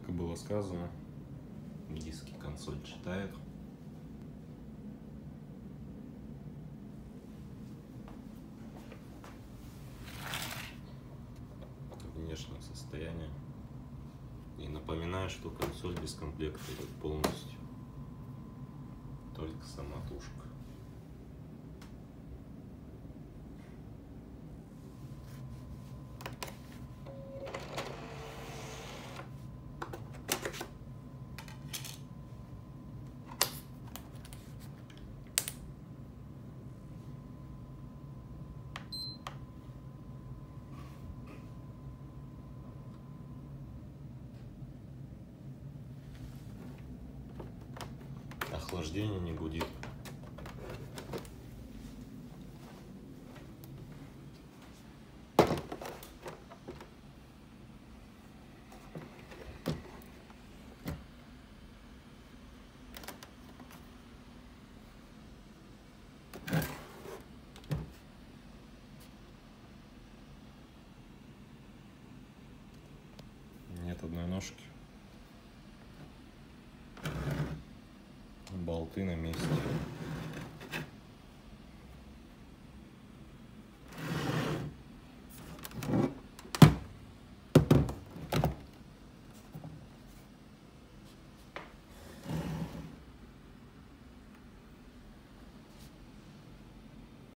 Как и было сказано, диски консоль читает. Внешнее состояние. И напоминаю, что консоль без комплекта идет полностью. Только самотужка. Охлаждение не гудит. Нет одной ножки. Болты на месте.